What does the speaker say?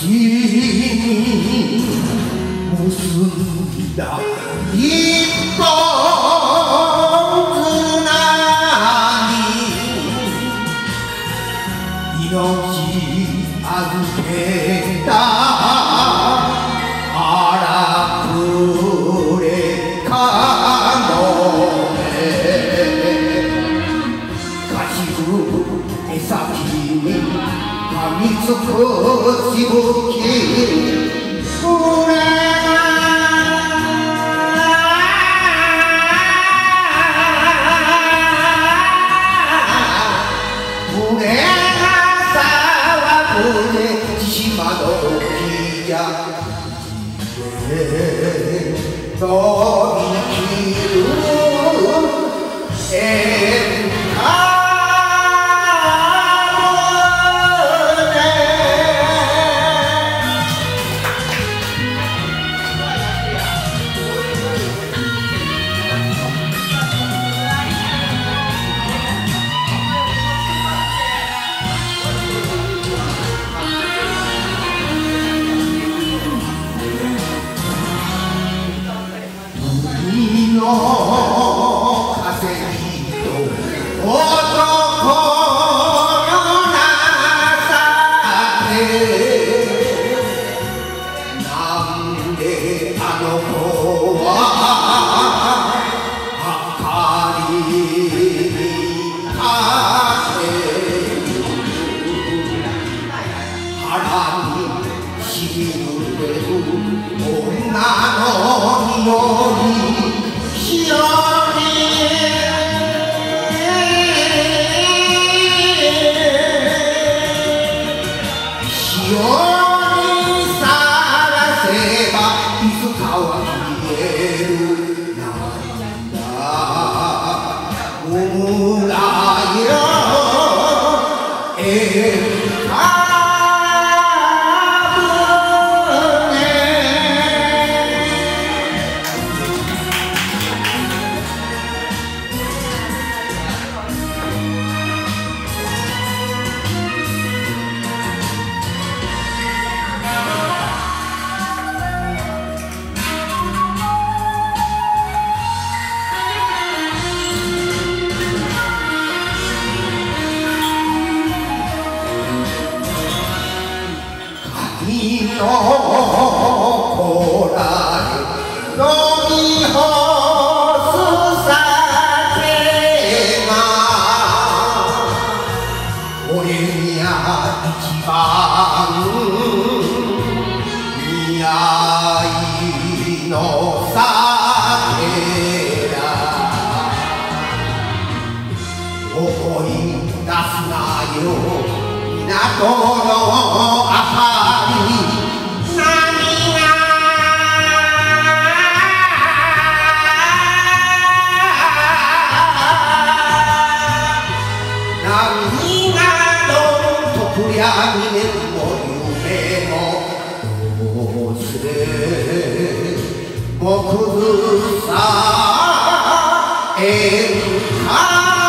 に結んだ一本綱に命預けた荒くれかもねかしぶ手先に噛みつくしぶきこれ島の木じゃ飛び切るの稼ぎと男の情けなんであの子ははかりにかけ腹にしみる女の匂いしおりさらせばいつかは消えるなんだ村よのこられ飲み干す酒が俺には一番似合いの酒だ思い出すなよ港の明かり2年も夢もどうして僕さえか